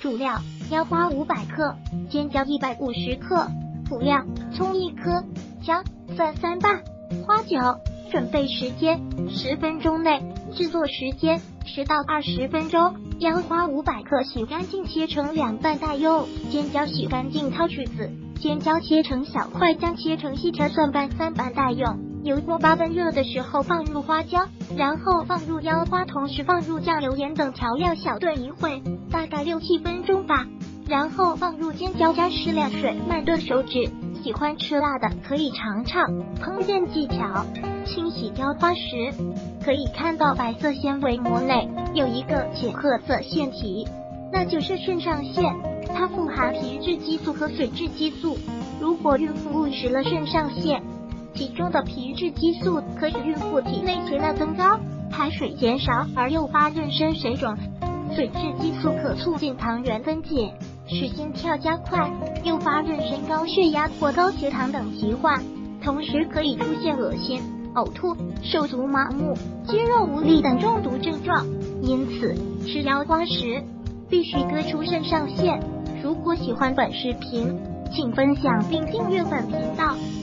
主料：腰花500克，尖椒150克，辅料：葱1颗，姜、蒜3瓣，花椒。准备时间10分钟内，制作时间10到20分钟。腰花500克，洗干净切成2瓣待用。尖椒洗干净掏去籽，尖椒切成小块，姜切成细条，蒜瓣3瓣待用。油锅8分热的时候放入花椒，然后放入腰花，同时放入酱油、盐等调料，小炖一会，大概6-7分钟吧。然后放入尖椒，加适量水，慢炖熟止。喜欢吃辣的可以尝尝。烹饪技巧：清洗腰花时，可以看到白色纤维膜内有一个浅褐色腺体，那就是肾上腺，它富含皮质激素和髓质激素。如果孕妇误食了肾上腺，其中的皮质激素可以孕妇体内血量增高，排水减少而诱发妊娠水肿。髓质激素可促进糖原分解，使心跳加快，诱发妊娠高血压或高血糖等疾患，同时可以出现恶心、呕吐、手足麻木、肌肉无力等中毒症状。因此，吃腰花时必须割除肾上腺。如果喜欢本视频，请分享并订阅本频道。